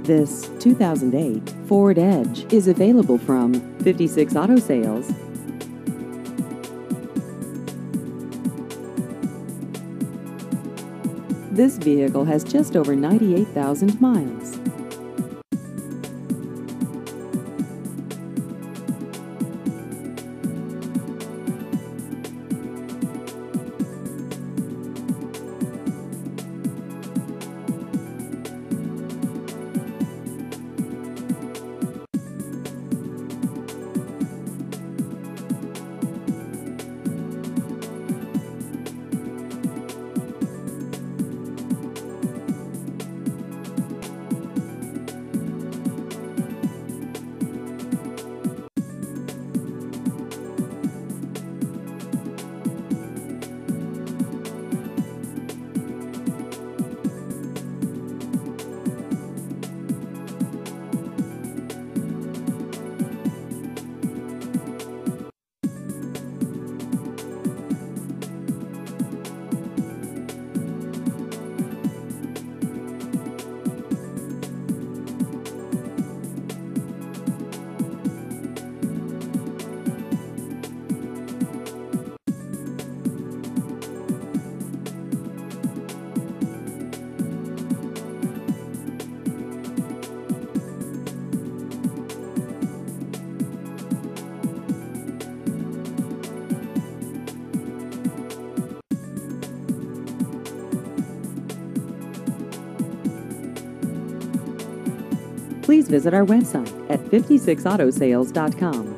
This 2008 Ford Edge is available from 56 Auto Sales. This vehicle has just over 98,000 miles. Please visit our website at 56autosales.com.